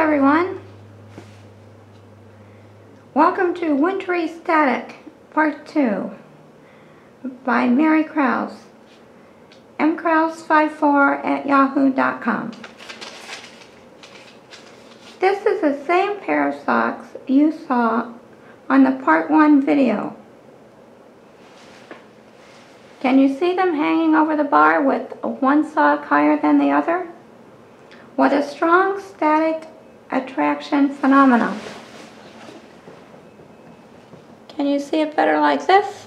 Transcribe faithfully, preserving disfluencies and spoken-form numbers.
everyone. Welcome to Wintry Static Part two by Mary Krause. m krause fifty-four at yahoo dot com. This is the same pair of socks you saw on the Part one video. Can you see them hanging over the bar with one sock higher than the other? What a strong static attraction phenomenon. Can you see it better like this?